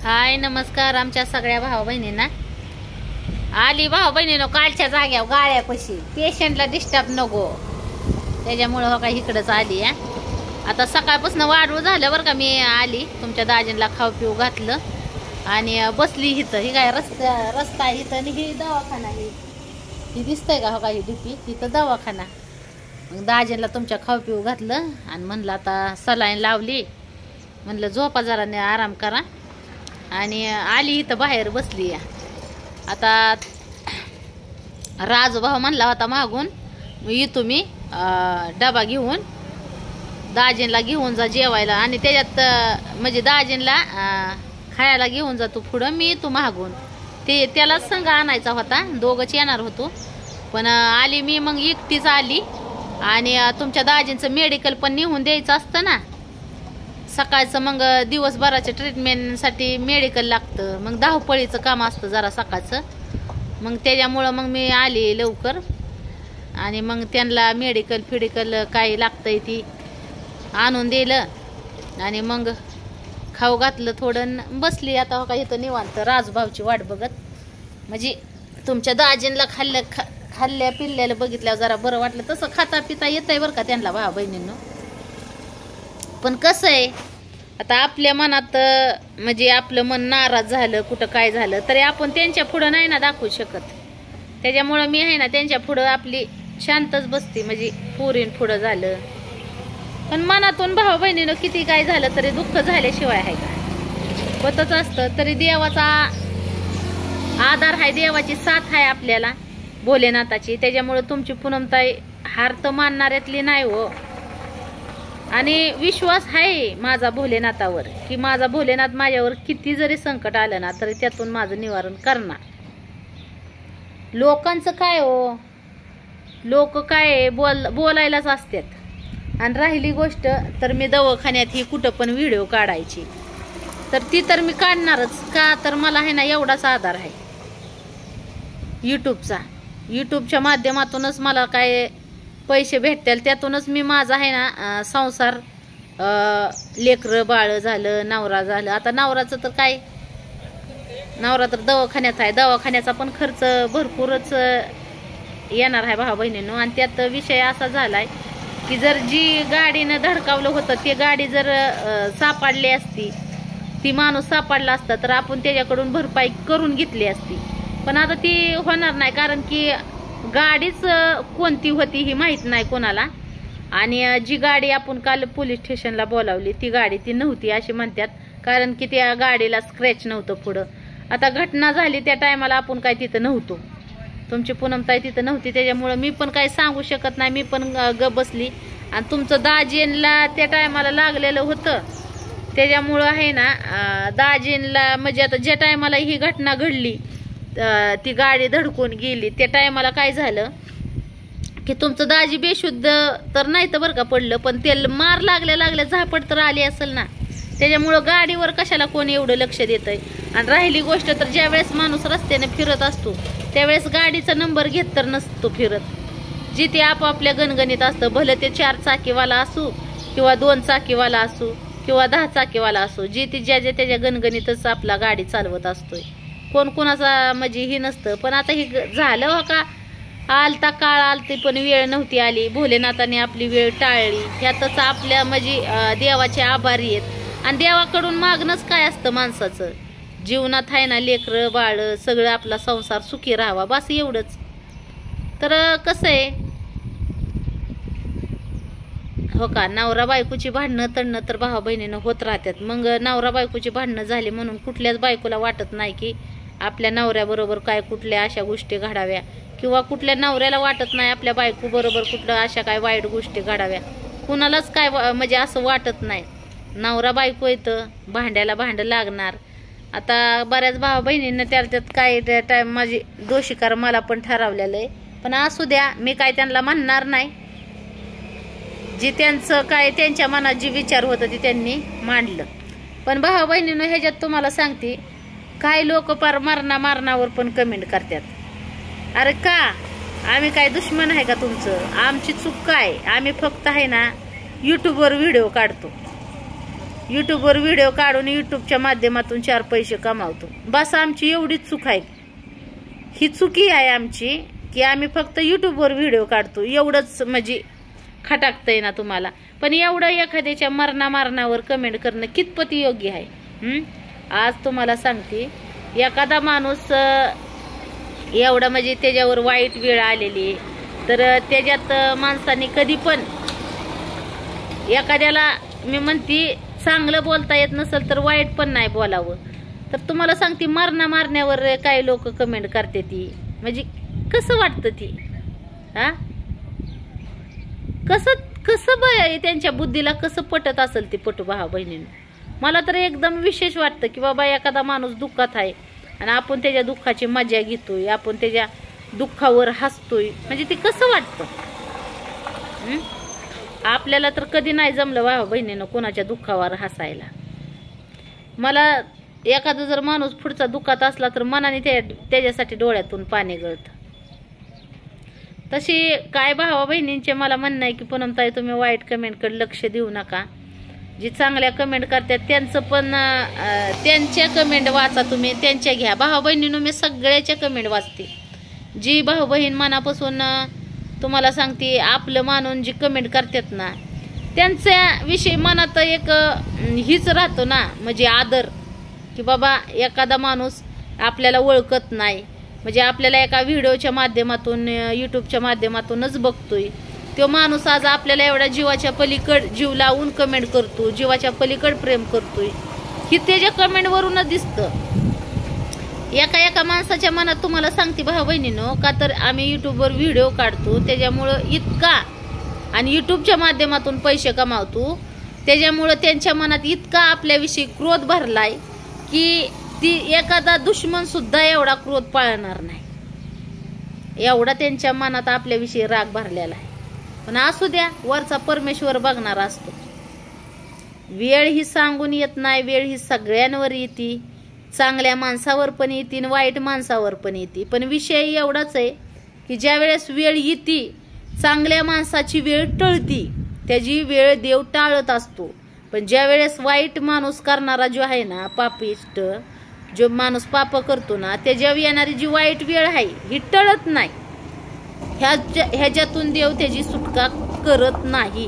हाय नमस्कार आमच्या सगळ्या भाऊ बहिणींना। आली भाऊ बहिणीनो कालच्या जाग्यावर गाळ्यापाशी पेशंटला डिस्टर्ब नको त्याच्यामुळे हो का इकडंच आली आहे। आता सकाळपासून वाढू झालं बरं का, मी आली तुमच्या दाजींना खाऊ पिऊ घातलं आणि बसली इथं। ही काय रस्ता आहे इथं आणि ही दवाखाना ही दिसतंय का हो का, ही डीपी इथं दवाखाना। मग दाजींना तुमच्या खाऊ पिऊ घातलं आणि म्हणलं आता सलाईन लावली, म्हणलं झोपा जरा आराम करा आणि आली इथं बाहेर बसली आहे। आता राजू भाऊ म्हणला होता मागून येतो मी डबा घेऊन दाजींला घेऊन जा जेवायला आणि त्याच्यात म्हणजे दाजींला खायला घेऊन जातो पुढं, मी येतो मागून ते त्यालाच संग आणायचा होता, दोघंच येणार होतो पण आली मी मग एकटीच आली। आणि तुमच्या दाजींचं मेडिकल पण नेऊन द्यायचं असतं ना सकाळचं, मग दिवसभराच्या ट्रीटमेंटसाठी मेडिकल लागतं, मग धावपळीचं काम असतं जरा सकाळचं, मग त्याच्यामुळं मग मी आली लवकर आणि मग त्यांना मेडिकल काय लागतंय ती आणून दिलं आणि मग खाऊ घातलं थोडं बसली। आता हो का इथं निवांत राजूभाऊची वाट बघत, म्हणजे तुमच्या दाजींना खाल्ल्या पिल्ल्याला बघितल्यावर जरा बरं वाटलं। तसं खाता पिता येतंय बरं का त्यांना भाऊ बहिणींनो, पण कसं आहे आता आपल्या मनात म्हणजे आपलं मन नाराज झालं कुठं काय झालं तरी आपण त्यांच्या पुढं नाही ना दाखवू शकत, त्याच्यामुळं मी आहे ना त्यांच्या पुढं आपली शांतच बसते, म्हणजे पोरीन पुढं झालं पण मनातून भाऊ बहिणीनं किती काय झालं तरी दुःख झाल्याशिवाय आहे का, होतच असतं। तरी देवाचा आधार आहे, देवाची साथ आहे आपल्याला भोलेनाथाची, त्याच्यामुळं तुमची पूनमताई हार तर मानणाऱ्यातली नाही हो। आणि विश्वास आहे माझा भोलेनाथावर की माझा भोलेनाथ माझ्यावर किती जरी संकट आलं ना तरी त्यातून माझं निवारण करणार। लोकांचं काय हो, लोक काय बोलायलाच असतात। आणि राहिली गोष्ट तर मी दवाखान्यात ही कुठं पण व्हिडिओ काढायची तर ती तर मी काढणारच का, तर मला आहे ना एवढाच आधार आहे यूट्यूबच्या माध्यमातूनच मला काय पैसे भेटतील, त्यातूनच मी माझा आहे ना संसार लेकरं बाळ झालं नवरा झालं। आता नवराचं तर काय, नवरा तर दवाखान्यात आहे, दवाखान्याचा पण खर्च भरपूरच येणार आहे भाऊ बहिणींनो। आणि त्यात विषय असा झालाय की जर जी गाडीनं धडकावलं होतं ते गाडी जर सापडली असती, ती माणूस सापडला असता तर आपण त्याच्याकडून भरपाई करून घेतली असती, पण आता ती होणार नाही कारण की गाडीच कोणती होती ही माहित नाही कोणाला। आणि जी गाडी आपण काल पोलीस स्टेशनला बोलावली ती गाडी ती नव्हती अशी म्हणतात, कारण की त्या गाडीला स्क्रॅच नव्हतं पुढं। आता घटना झाली त्या टायमाला आपण काय तिथं नव्हतो, तुमची पूनमताई तिथं नव्हती, त्याच्यामुळं मी पण काही सांगू शकत नाही, मी पण गप बसली। आणि तुमचं दाजींला त्या टायमाला लागलेलं होतं त्याच्यामुळं आहे ना दाजींला म्हणजे आता ज्या टायमाला ही घटना घडली ती गाडी धडकून गेली त्या टायमाला काय झालं की तुमचं दाजी बेशुद्ध तर नाही तर बरं का पडलं, पण ते मार लागल्या झापड तर आली असेल ना, त्याच्यामुळं गाडीवर कशाला कोणी एवढं लक्ष देतंय। आणि राहिली गोष्ट तर ज्या वेळेस माणूस रस्त्याने फिरत असतो त्यावेळेस गाडीचा नंबर घेत तर नसतो फिरत, जिथे आपापल्या गणगणित असतं, भलं ते 4 चाकीवाला असू किंवा 2 चाकीवाला असू किंवा 10 चाकीवाला असू, जिथे ज्याच्या त्याच्या गणगणितच आपला गाडी चालवत असतोय, कोण कोणाचा म्हणजे ही नसतं। पण आता हे झालं हो का, आलता काळ आलती पण वेळ नव्हती आली, भोलेनाथाने आपली वेळ टाळली, ह्यातच आपल्या म्हणजे देवाचे आभारी आहेत। आणि देवाकडून मागणंच काय असतं माणसाचं, जीवनात आहे ना लेकरं बाळ सगळं आपला संसार सुखी राहावा बस एवढंच। तर कसं आहे हो का, नवरा बायकोची भांडणं तडणं तर भाऊ बहिणीनं होत राहतात, मग नवरा बायकोची भांडणं झाली म्हणून कुठल्याच बायकोला वाटत नाही की आपल्या नवऱ्याबरोबर काय कुठल्या अशा गोष्टी घडाव्या, किंवा कुठल्या नवऱ्याला वाटत नाही आपल्या बायको बरोबर कुठलं अशा काय वाईट गोष्टी घडाव्या, कुणालाच काय म्हणजे असं वाटत नाही। नवरा बायको येतं भांड्याला भांडं लागणार। आता बऱ्याच भाऊ बहिणींना त्याच्यात काय टाइम माझी दोषीकार मला पण ठरवलेलं आहे, पण असू द्या मी काय त्यांना म्हणणार नाही, जी त्यांचं काय त्यांच्या मनात जी विचार होतं ते त्यांनी मांडलं। पण भाऊ बहिणीनं ह्याच्यात तुम्हाला सांगते काही लोक पार मारणावर पण कमेंट करतात, अरे का आम्ही काय दुश्मन आहे का तुमचं, आमची चूक काय, आम्ही फक्त आहे ना यूट्यूबवर व्हिडिओ काढतो, यूट्यूबवर व्हिडिओ काढून यूट्यूबच्या माध्यमातून 4 पैसे कमावतो. बस आमची एवढीच चूक आहे. ही चुकी आहे आमची की आम्ही फक्त यूट्यूबवर व्हिडिओ काढतो एवढंच. म्हणजे खटाकतंय ना तुम्हाला. पण एवढं एखाद्याच्या मरणावर कमेंट करणं कितपत योग्य आहे? आज तुम्हाला सांगते, एखादा माणूस एवढा म्हणजे त्याच्यावर वाईट वेळ आलेली, तर त्याच्यात माणसाने कधी पण एखाद्याला मी म्हणते चांगलं बोलता येत नसेल तर वाईट पण नाही बोलावं. तर तुम्हाला सांगते, मारण्यावर काही लोक कमेंट करते ती, म्हणजे कसं वाटतं ती? हा, कसं बाय त्यांच्या बुद्धीला कसं पटत असेल ते पटू भावा बहिणींनो. मला तर एकदम विशेष वाटतं की बाबा एखादा माणूस दुःखात आहे आणि आपण त्याच्या दुःखाची मजा घेतोय, आपण त्याच्या दुःखावर हसतोय, म्हणजे ते कसं वाटतं? आपल्याला तर कधी नाही जमलं भावा बहिणीनं कोणाच्या दुःखावर हसायला. मला एखादा जर माणूस पुढचा दुःखात असला तर मनाने त्याच्यासाठी डोळ्यातून पाणी गळतं. तशी काय भावा बहिणींचे मला म्हणणं आहे की पूनमताई तुम्ही वाईट कमेंटकडे लक्ष देऊ नका. जी चांगल्या कमेंट करतात त्यांचं पण त्यांच्या कमेंट वाचा तुम्ही, त्यांच्या घ्या. भावा बहिणींनो मी सगळ्याच्या कमेंट वाचते. जी भाऊ बहीण मनापासून तुम्हाला सांगते आपलं मानून जी कमेंट करतात ना, त्यांच्या विषयी मनात एक हीच राहतो ना, म्हणजे आदर, की बाबा एखादा माणूस आपल्याला ओळखत नाही, म्हणजे आपल्याला एका व्हिडिओच्या माध्यमातून यूट्यूबच्या माध्यमातूनच बघतोय, तो माणूस आज आपल्याला एवढा जीवाच्या पलीकड जीव लावून कमेंट करतो, जीवाच्या पलीकड प्रेम करतोय, ही त्याच्या कमेंटवरूनच दिसतं. एका माणसाच्या मनात तुम्हाला सांगते भाऊ बहिणीनो, का तर आम्ही यूट्यूबवर व्हिडिओ काढतो त्याच्यामुळं इतका, आणि यूट्यूबच्या माध्यमातून पैसे कमावतो त्याच्यामुळं त्यांच्या मनात इतका आपल्याविषयी क्रोध भरलाय की ती एखादा दुश्मन सुद्धा एवढा क्रोध पाळणार नाही, एवढा त्यांच्या मनात आपल्याविषयी राग भरलेला आहे. पण असू द्या, वरचा परमेश्वर बघणार असतो. वेळ ही सांगून येत नाही, वेळ ही सगळ्यांवर येते, चांगल्या माणसावर पण येते वाईट माणसावर पण येते. पण विषय एवढाच आहे की ज्या वेळेस वेळ येते, चांगल्या माणसाची वेळ टळती, त्याची वेळ देव टाळत असतो. पण ज्या वेळेस वाईट माणूस करणारा जो आहे ना, पापिष्ट जो माणूस पाप करतो ना, त्याच्यावर येणारी जी वाईट वेळ आहे ही टळत नाही. ह्याच्यातून देव त्याची सुटका करत नाही.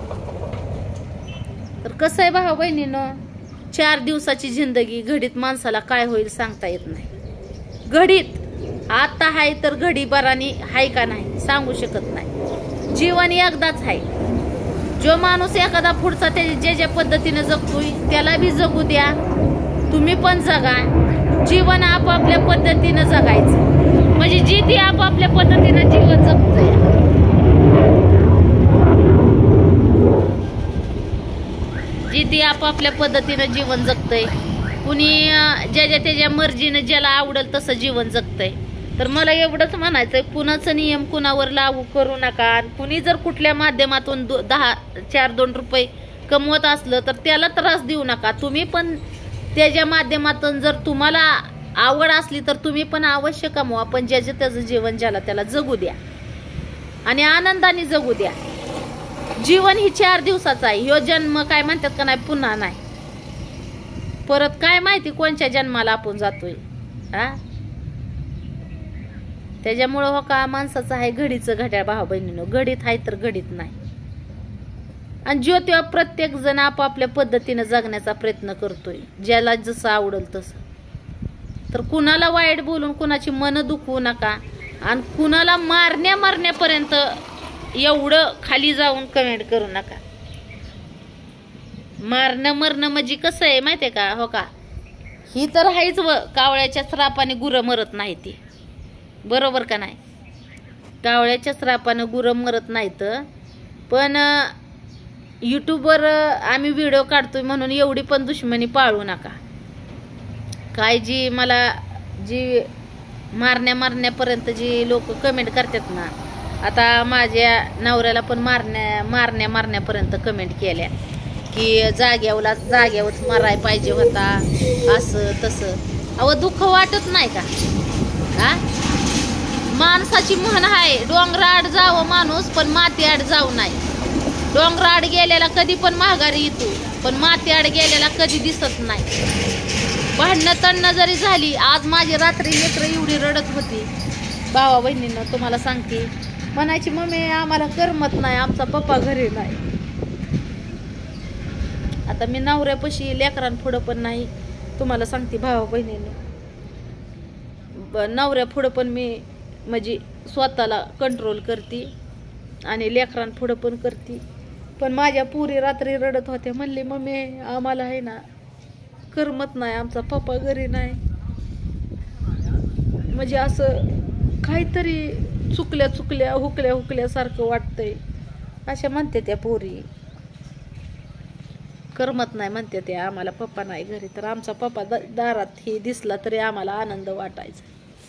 तर कसं आहे भाऊ बहिणीनं, 4 दिवसाची जिंदगी, घडीत माणसाला काय होईल सांगता येत नाही. घडीत आता हाय तर घडी बरानी हाय का नाही सांगू शकत नाही. जीवन एकदाच आहे. जो माणूस एखादा पुढचा जे ज्या पद्धतीने जगतोय त्याला बी जगू द्या, तुम्ही पण जगा. जीवन आपापल्या पद्धतीनं जगायचं, म्हणजे जी ती आपापल्या पद्धतीनं जीवन जगतोय. जी ती आपापल्या पद्धतीनं जीवन जगतय. कुणी ज्याच्या त्याच्या मर्जीनं ज्याला आवडेल तसं जीवन जगतय. तर मला एवढंच म्हणायचंय, कुणाचा नियम कुणावर लागू करू नका. कुणी जर कुठल्या माध्यमातून 2 रुपये कमवत असलं तर त्याला त्रास देऊ नका. तुम्ही पण त्याच्या माध्यमातून जर तुम्हाला आवड असली तर तुम्ही पण अवश्य कमवा. पण ज्याचं त्याचं जीवन ज्याला त्याला जगू द्या आणि आनंदाने जगू द्या. जीवन ही 4 दिवसाचा आहे. ह्यो जन्म काय म्हणतात का नाही, पुन्हा नाही. परत काय माहिती कोणत्या जन्माला आपण जातोय. हा, त्याच्यामुळं हो का माणसाचं आहे घडीचं घड्याळ भाऊ बहिणीनो. घडीत आहे तर घडीत नाही. आणि जो तेव्हा प्रत्येक जण आपापल्या पद्धतीनं जगण्याचा प्रयत्न करतोय, ज्याला जसं आवडेल तसं. तर कुणाला वाईट बोलून कुणाची मन दुखवू नका. आणि कुणाला मारण्यापर्यंत एवढं खाली जाऊन कमेंट करू नका. मरणं म्हणजे कसं आहे माहितीये का, हो का, ही तर आहेच व कावळ्याच्या श्रापाने गुरं मरत नाही. ती बरोबर का नाही? कावळ्याच्या श्रापानं गुरं मरत नाहीत. पण यूट्यूबवर आम्ही व्हिडिओ काढतोय म्हणून एवढी पण दुश्मनी पाळू नका. काय जी मला जी मारण्यापर्यंत जी लोक कमेंट करतात ना, आता माझ्या नवऱ्याला पण मारण्यापर्यंत कमेंट केल्या की जाग्यावरच मारायला पाहिजे होता, असं तसं. अहो दुःख वाटत नाही का? हा, माणसाची म्हण आहे, डोंगराआड जावं माणूस पण माती आड जाऊ नाही. डोंगराआड गेलेला कधी पण माघारी येतो, पण मातीआड गेलेला कधी दिसत नाही. भांडणं तणणं जरी झाली, आज माझी रात्री लेकरं एवढी रडत होती भावा बहिणींना तुम्हाला सांगते, म्हणायची मम्मी आम्हाला करमत नाही, आमचा पप्पा घरी नाही. आता मी नवऱ्यापाशी लेकरांपुढं पण नाही तुम्हाला सांगते भावा बहिणींना, नवऱ्यापुढं पण मी म्हणजे स्वतःला कंट्रोल करते आणि लेकरांपुढं पण करते. पण माझ्या पुरी रात्री रडत होत्या, म्हणली मम्मी आम्हाला आहे ना करमत नाही, आमचा पप्पा घरी नाही. म्हणजे असं काहीतरी चुकल्या हुकल्यासारखं वाटतंय. अशा म्हणते त्या पोरी, करमत नाही म्हणते त्या आम्हाला पप्पा नाही घरी. तर आमचा पप्पा दारात हे दिसला तरी आम्हाला आनंद वाटायचा.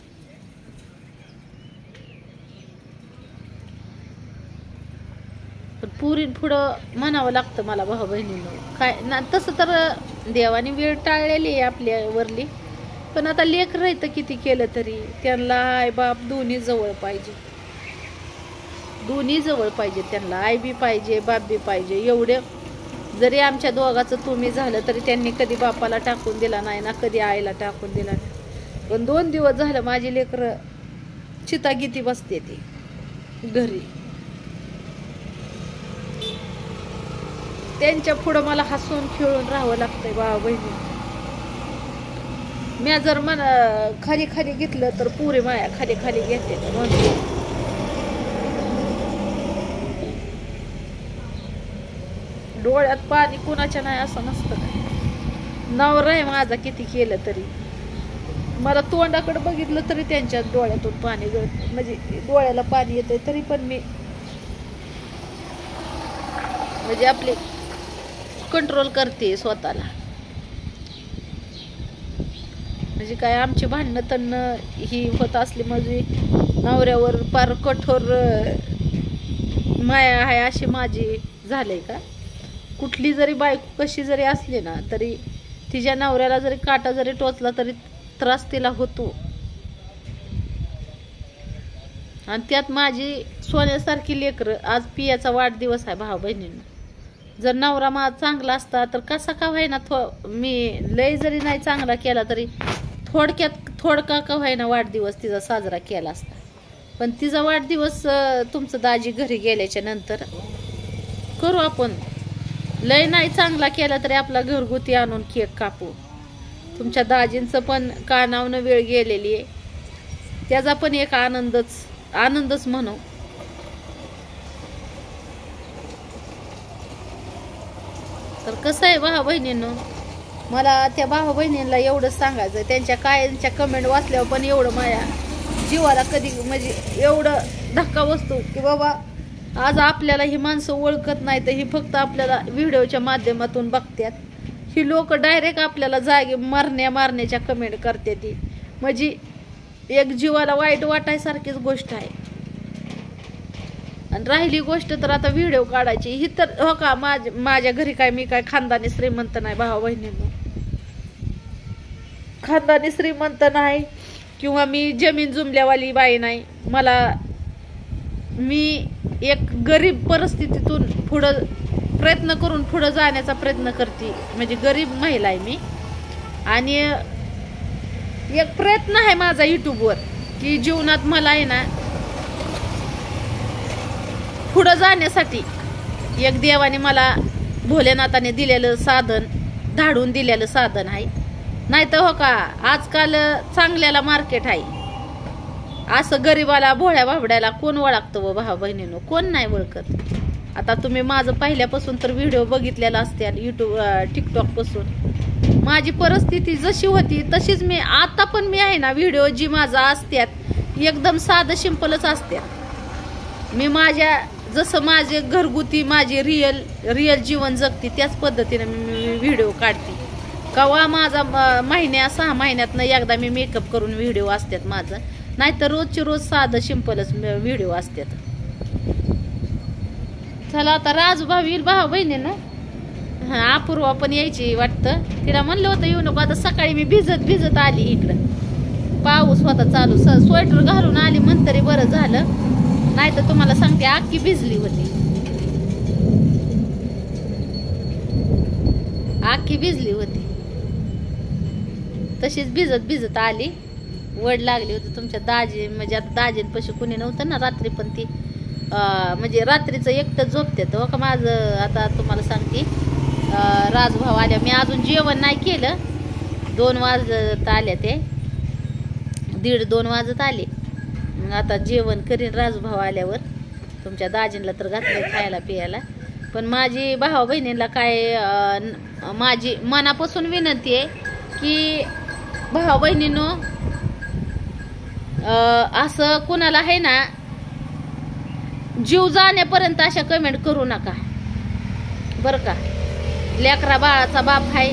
पण पुरीन पुढं म्हणावं लागतं मला भाऊ बहिणीनं काय ना. तसं तर देवाने वेळ टाळलेली आहे आपल्यावरली, पण आता लेकरं राहतं किती केलं तरी त्यांना आई बाप दोन्ही जवळ पाहिजे, दोन्ही जवळ पाहिजे. त्यांना आई बी पाहिजे बाप बी पाहिजे. एवढे जरी आमच्या दोघाचं तुम्ही झालं तरी त्यांनी कधी बापाला टाकून दिला नाही ना, कधी आईला टाकून दिला नाही. पण 2 दिवस झालं माझी लेकरं चितागीती बसते ती घरी. त्यांच्या पुढं मला हसून खेळून राहावं लागतंय भावा बहिणी. मी जर खाली खाली घेतलं तर पुरे माया खाली खाली घेते. डोळ्यात पाणी कुणाच्या नाही असं नसतं. नवरा आहे माझा किती केलं तरी, मला तोंडाकडे बघितलं तरी त्यांच्या डोळ्यातून पाणी गळत, म्हणजे डोळ्याला पाणी येतंय. तरी पण मी म्हणजे आपले कंट्रोल करते स्वतःला. म्हणजे काय आमची भांडणं तणणं ही होत असली म्हणजे नवऱ्यावर फार कठोर माया आहे अशी माझी झालंय का. कुठली जरी बायको कशी जरी असली ना तरी तिच्या नवऱ्याला जरी काटा जरी टोचला तरी त्रास तिला होतो. आणि त्यात माझी सोन्यासारखी लेकरं. आज पियाचा वाढदिवस आहे भाऊ बहिणींना. जर नवरा माझा चांगला असता तर कसा का व्हायना मी लय जरी नाही चांगला केला तरी थोडका का व्हायना वाढदिवस तिचा साजरा केला असता. पण तिचा वाढदिवस तुमचं दाजी घरी गेल्याच्या नंतर करू आपण. लय नाही चांगला केला तरी आपला घरगुती आणून केक कापू. तुमच्या दाजींचं पण कानावनं वेळ गेलेली आहे, त्याचा पण एक आनंदच म्हणू. तर कसं आहे भाऊ बहिणींनो, मला त्या भाऊ बहिणींना एवढं सांगायचं, त्यांच्या कायमच्या कमेंट वाचल्यावर पण एवढं माझ्या जीवाला कधी म्हणजे एवढं धक्का बसतो की बाबा आज आपल्याला ही माणसं ओळखत नाही तर ही फक्त आपल्याला व्हिडिओच्या माध्यमातून बघतात. ही लोक डायरेक्ट आपल्याला जागे मारण्याच्या कमेंट करते. ती म्हणजे एक जीवाला वाईट वाटायसारखीच गोष्ट आहे. आणि राहिली गोष्ट तर आता व्हिडिओ काढायची ही तर हो का, माझ्या घरी काय मी काय खानदानी श्रीमंत नाही भाऊ बहिणींनो. खानदानी श्रीमंत नाही किंवा मी जमीन जुमल्यावाली बाई नाही. मी एक गरीब परिस्थितीतून पुढं प्रयत्न करून पुढं जाण्याचा प्रयत्न करते. म्हणजे गरीब महिला आहे मी. आणि एक प्रयत्न आहे माझा युट्यूबवर की जीवनात मला आहे ना पुढं जाण्यासाठी एक देवाने मला भोलेनाथाने दिलेलं साधन, धाडून दिलेलं साधन आहे. नाही तर हो का आजकाल चांगल्याला मार्केट आहे. असं गरीबाला भोळ्या बाबड्याला कोण ओळखतं व भाऊ बहिणीनो, कोण नाही ओळखत. आता तुम्ही माझं पहिल्यापासून तर व्हिडिओ बघितलेला असत्याल टिकटॉक पासून. माझी परिस्थिती जशी होती तशीच मी आता पण मी आहे ना, व्हिडिओ जी माझा असत्यात एकदम साधं सिंपलच असत्यात. मी माझ्या जसं माझे घरगुती माझे रिअल जीवन जगते त्याच पद्धतीने मी व्हिडिओ काढते. कवा माझा 6 महिन्यातनं एकदा मी मेकअप करून व्हिडिओ असतात माझं. नाहीतर रोजची रोज साधं सिंपलच व्हिडिओ असतात. चला आता राजूभाऊ येईल भाऊ बहिणीनं. हा अपूर्वा पण यायची वाटतं. तिला म्हणलं होतं येऊ नको. आता सकाळी मी भिजत आली इकडं. पाऊस होता चालू. स्वेटर घालून आली म्हणतरी बरं झालं. नाही तर तुम्हाला सांगते अख्खी भिजली होती. आखी भिजली होती, तशीच भिजत भिजत आली. वड लागली होती तुमच्या दाजी, म्हणजे आता दाजींपाशी कुणी नव्हतं ना रात्री, पण ती म्हणजे रात्रीचं एकटं झोपते. हो का माझं, आता तुम्हाला सांगते, राजभाऊ आल्या, मी अजून जेवण नाही केलं, 2 वाजत आल्या, ते 1:30-2 वाजत आले. मग आता जेवण करीन राजभाऊ आल्यावर. तुमच्या दाजींना तर घातलं खायला पियाला. पण माझी भावा बहिणींना काय माझी मनापासून विनंती आहे की भावा बहिणींनो, असं कुणाला आहे ना जीव जाण्यापर्यंत अशा कमेंट करू नका बरं का. लेकरा बाळाचा बाप आहे,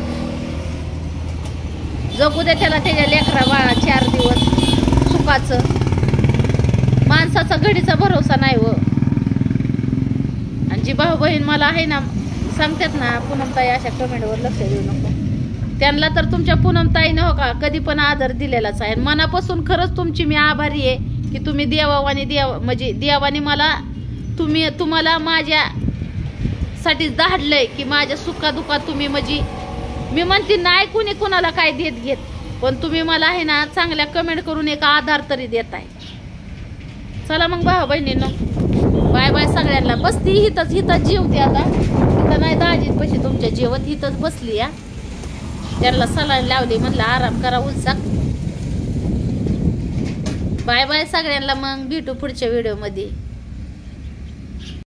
जगू दे त्याला त्याच्या लेकरा बाळा 4 दिवस सुखाचं. माणसाचा घडीचा भरोसा नाही हो. आणि जी भाऊ बहीण मला आहे ना सांगतात ना, पूनमताई अशा कमेंटवर लक्ष देऊ नको, त्यांना तर तुमच्या पूनमताईनं हो का कधी पण आदर दिलेलाच आहे. मनापासून खरंच तुमची मी आभारी आहे की तुम्ही देवावानी म्हणजे देवाने मला तुम्हाला माझ्यासाठी धाडलंय की माझ्या सुखादुखात तुम्ही, म्हणजे मी म्हणते नाही कुणी कुणाला काय देत घेत, पण तुम्ही मला आहे ना चांगल्या कमेंट करून एक आधार तरी देताय. चला मग भाऊ बहिणींनो, बाय बाय सगळ्यांना. बसती हिथंच जेवते आता, इथं नाही दाजीपाशी तुमच्या जेवत, हिथंच बसली या. त्यांना सलाईन लावली, म्हणलं आराम करा उलसाक. बाय बाय सगळ्यांना, मग भेटू पुढच्या व्हिडिओ मध्ये.